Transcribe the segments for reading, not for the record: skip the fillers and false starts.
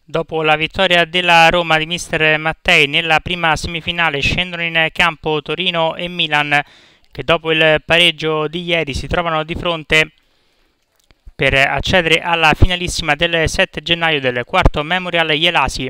Dopo la vittoria della Roma di mister Mattei nella prima semifinale scendono in campo Torino e Milan, che dopo il pareggio di ieri si trovano di fronte per accedere alla finalissima del 7 gennaio del quarto Memorial Jelasi.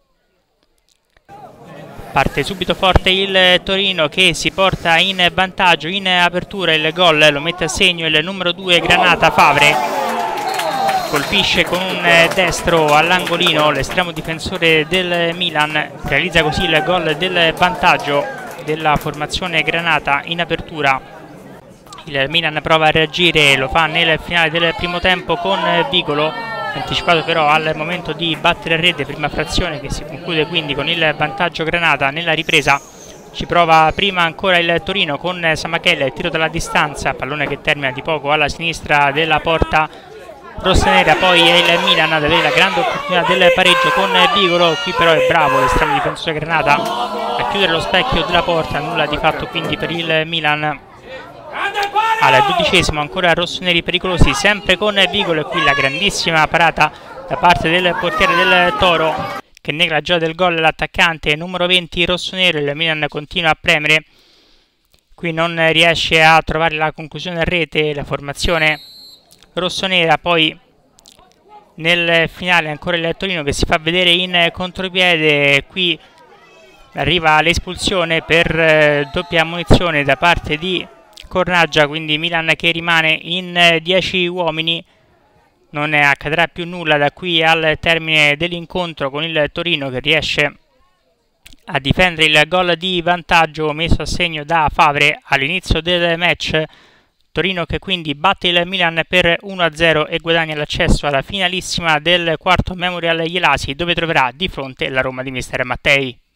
Parte subito forte il Torino, che si porta in vantaggio in apertura. Il gol lo mette a segno il numero 2 Granata Favre. Colpisce con un destro all'angolino l'estremo difensore del Milan, realizza così il gol del vantaggio della formazione Granata in apertura. Il Milan prova a reagire, lo fa nel finale del primo tempo con Vigolo, anticipato però al momento di battere a rete, prima frazione che si conclude quindi con il vantaggio Granata. Nella ripresa ci prova prima ancora il Torino con Samachella, tiro dalla distanza, pallone che termina di poco alla sinistra della porta rossonera. Poi è il Milan ad avere la grande opportunità del pareggio con Vigolo, qui però è bravo l'estremo difensore Granata a chiudere lo specchio della porta, nulla di fatto quindi per il Milan. Al 12esimo ancora rossoneri pericolosi, sempre con Vigolo, e qui la grandissima parata da parte del portiere del Toro che nega la gioia del gol l'attaccante numero 20 rossonero. Il Milan continua a premere, qui non riesce a trovare la conclusione a rete la formazione rossonera. Poi nel finale ancora il Torino che si fa vedere in contropiede, qui arriva l'espulsione per doppia ammonizione da parte di Cornaggia, quindi Milan che rimane in 10 uomini. Non accadrà più nulla da qui al termine dell'incontro, con il Torino che riesce a difendere il gol di vantaggio messo a segno da Favre all'inizio del match. Torino che quindi batte il Milan per 1-0 e guadagna l'accesso alla finalissima del quarto Memorial Jelasi, dove troverà di fronte la Roma di mister Mattei.